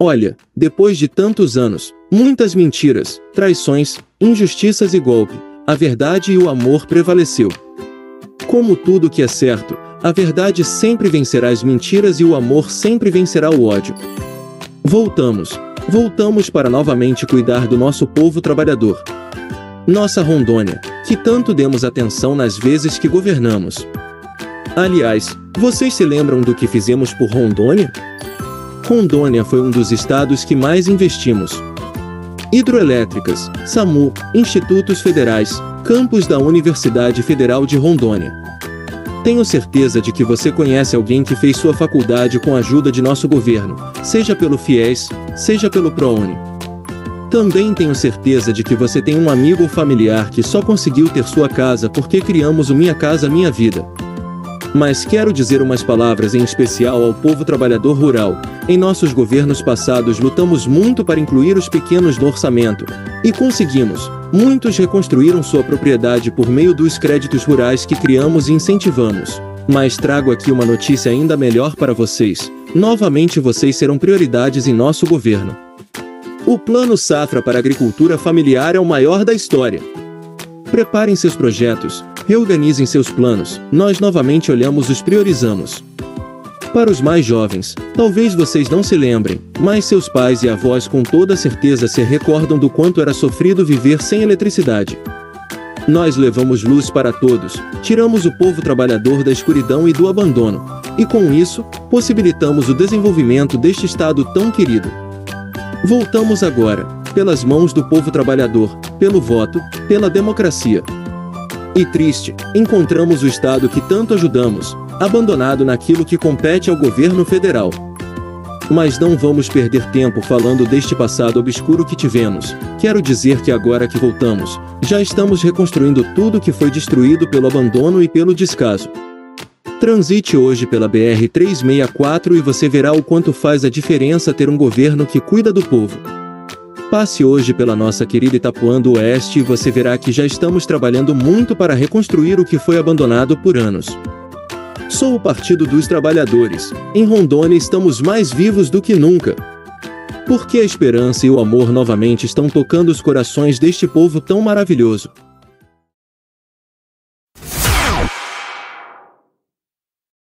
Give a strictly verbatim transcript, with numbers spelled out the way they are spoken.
Olha, depois de tantos anos, muitas mentiras, traições, injustiças e golpe, a verdade e o amor prevaleceu. Como tudo que é certo, a verdade sempre vencerá as mentiras e o amor sempre vencerá o ódio. Voltamos, voltamos para novamente cuidar do nosso povo trabalhador. Nossa Rondônia, que tanto demos atenção nas vezes que governamos. Aliás, vocês se lembram do que fizemos por Rondônia? Rondônia foi um dos estados que mais investimos. Hidroelétricas, SAMU, institutos federais, campus da Universidade Federal de Rondônia. Tenho certeza de que você conhece alguém que fez sua faculdade com a ajuda de nosso governo, seja pelo FIES, seja pelo ProUni. Também tenho certeza de que você tem um amigo ou familiar que só conseguiu ter sua casa porque criamos o Minha Casa Minha Vida. Mas quero dizer umas palavras em especial ao povo trabalhador rural. Em nossos governos passados lutamos muito para incluir os pequenos no orçamento. E conseguimos. Muitos reconstruíram sua propriedade por meio dos créditos rurais que criamos e incentivamos. Mas trago aqui uma notícia ainda melhor para vocês. Novamente vocês serão prioridades em nosso governo. O Plano Safra para a Agricultura Familiar é o maior da história. Preparem seus projetos, reorganizem seus planos, nós novamente olhamos e os priorizamos. Para os mais jovens, talvez vocês não se lembrem, mas seus pais e avós com toda certeza se recordam do quanto era sofrido viver sem eletricidade. Nós levamos luz para todos, tiramos o povo trabalhador da escuridão e do abandono, e com isso, possibilitamos o desenvolvimento deste estado tão querido. Voltamos agora, pelas mãos do povo trabalhador, pelo voto, pela democracia. E triste, encontramos o estado que tanto ajudamos, abandonado naquilo que compete ao governo federal. Mas não vamos perder tempo falando deste passado obscuro que tivemos. Quero dizer que agora que voltamos, já estamos reconstruindo tudo que foi destruído pelo abandono e pelo descaso. Transite hoje pela B R trezentos e sessenta e quatro e você verá o quanto faz a diferença ter um governo que cuida do povo. Passe hoje pela nossa querida Itapuã do Oeste e você verá que já estamos trabalhando muito para reconstruir o que foi abandonado por anos. Sou o Partido dos Trabalhadores. Em Rondônia estamos mais vivos do que nunca. Porque a esperança e o amor novamente estão tocando os corações deste povo tão maravilhoso.